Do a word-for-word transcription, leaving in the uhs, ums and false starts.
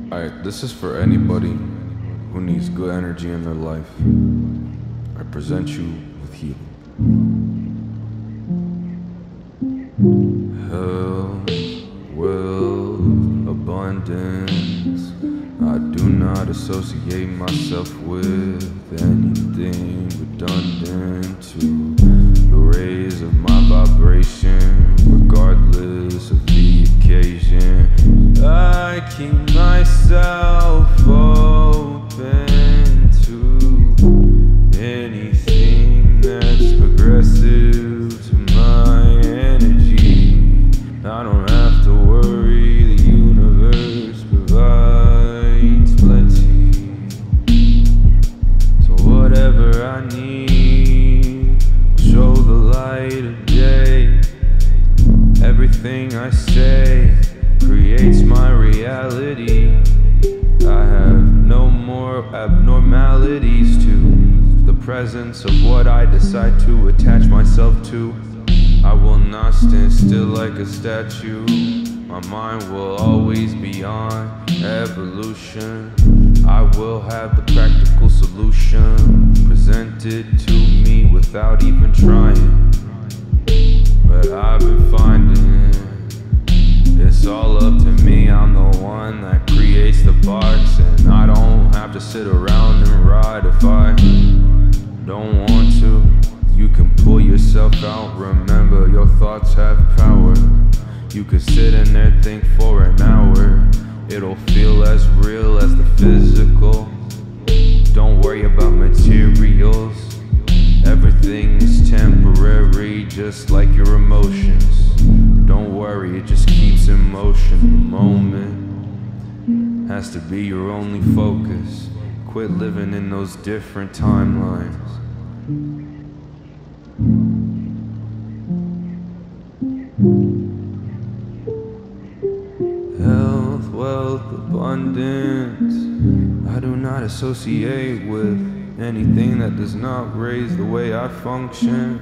Alright, this is for anybody who needs good energy in their life. I present you with healing. Health, wealth, abundance. I do not associate myself with anything redundant to the rays of my vibration, regardless of the occasion. I keep myself open to anything that's progressive to my energy. I don't have to worry, the universe provides plenty. So whatever I need will show the light of day. Everything I say creates my reality. I have no more abnormalities to the presence of what I decide to attach myself to. I will not stand still like a statue. My mind will always be on evolution. I will have the practical solution presented to me without even trying. But I've been finding it's all up to me. I'm the one that creates the parts, and I don't have to sit around and ride if I don't want to. You can pull yourself out, remember your thoughts have power. You could sit in there, think for an hour. It'll feel as real as the physical. Don't worry about materials. Everything is temporary, just like your emotions. Don't worry, it just keeps in motion. The moment has to be your only focus. Quit living in those different timelines. Health, wealth, abundance. I do not associate with anything that does not raise the way I function.